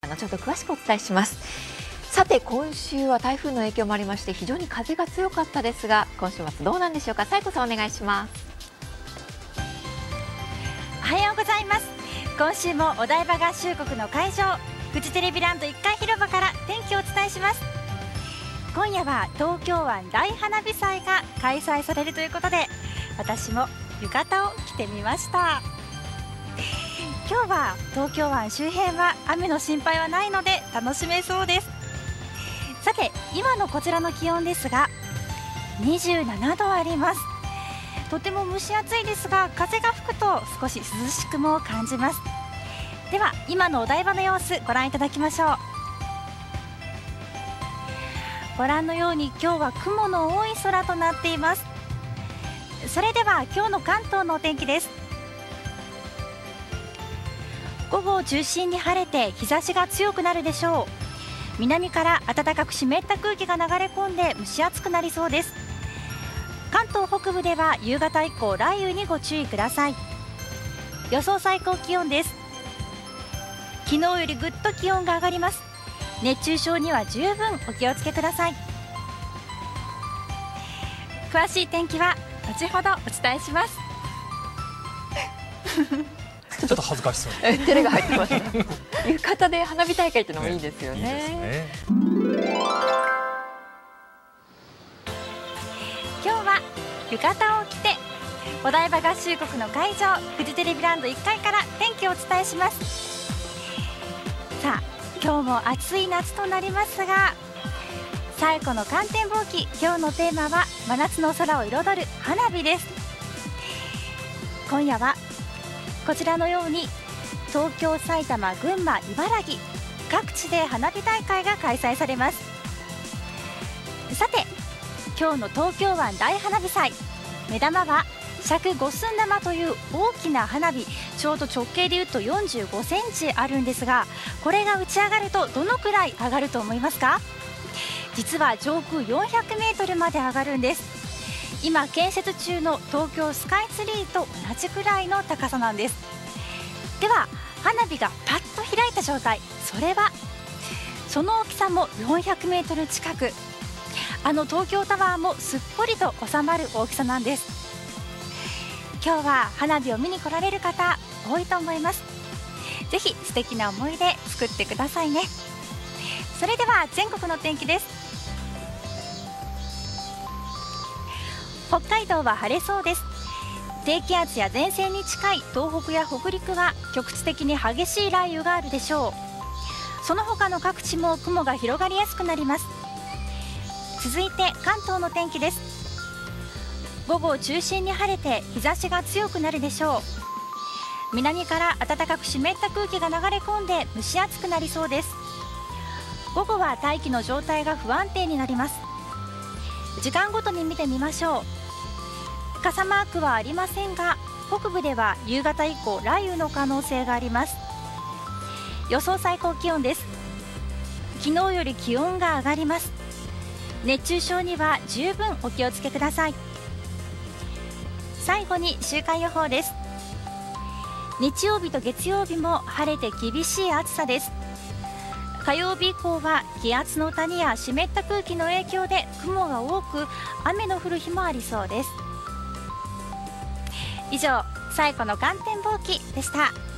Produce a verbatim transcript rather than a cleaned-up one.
あのちょっと詳しくお伝えします。さて今週は台風の影響もありまして非常に風が強かったですが、今週末どうなんでしょうか。斉子さんお願いします。 おはようございます。今週もお台場合衆国の会場フジテレビランドいっかい広場から天気をお伝えします。今夜は東京湾大花火祭が開催されるということで、私も浴衣を着てみました。今日は東京湾周辺は雨の心配はないので楽しめそうです。さて今のこちらの気温ですがにじゅうななどあります。とても蒸し暑いですが、風が吹くと少し涼しくも感じます。では今のお台場の様子ご覧いただきましょう。ご覧のように今日は雲の多い空となっています。それでは今日の関東のお天気です。午後を中心に晴れて日差しが強くなるでしょう。南から暖かく湿った空気が流れ込んで蒸し暑くなりそうです。関東北部では夕方以降雷雨にご注意ください。予想最高気温です。昨日よりぐっと気温が上がります。熱中症には十分お気をつけください。詳しい天気は後ほどお伝えします。 ちょっと恥ずかしそうに照れが入ってますね。浴衣で花火大会っていうのもいいですよね。 ねいいですね。 今日は浴衣を着てお台場合衆国の会場フジテレビランドいっかいから天気をお伝えします。さあ今日も暑い夏となりますが、最古の観天望気、今日のテーマは真夏の空を彩る花火です。今夜はこちらのように東京、埼玉、群馬、茨城各地で花火大会が開催されます。さて今日の東京湾大花火祭、目玉は尺五寸玉という大きな花火、ちょうど直径でいうとよんじゅうごセンチあるんですが、これが打ち上がるとどのくらい上がると思いますか？実は上空よんひゃくメートルまで上がるんです。今建設中の東京スカイツリーと同じくらいの高さなんです。では花火がパッと開いた状態、それはその大きさもよんひゃくメートル近く、あの東京タワーもすっぽりと収まる大きさなんです。今日は花火を見に来られる方多いと思います。ぜひ素敵な思い出作ってくださいね。それでは全国の天気です。北海道は晴れそうです。低気圧や前線に近い東北や北陸は局地的に激しい雷雨があるでしょう。その他の各地も雲が広がりやすくなります。続いて関東の天気です。午後を中心に晴れて日差しが強くなるでしょう。南から暖かく湿った空気が流れ込んで蒸し暑くなりそうです。午後は大気の状態が不安定になります。時間ごとに見てみましょう。傘マークはありませんが、北部では夕方以降雷雨の可能性があります。予想最高気温です。昨日より気温が上がります。熱中症には十分お気をつけください。最後に週間予報です。日曜日と月曜日も晴れて厳しい暑さです。火曜日以降は気圧の谷や湿った空気の影響で雲が多く雨の降る日もありそうです。以上、最古の観天望気でした。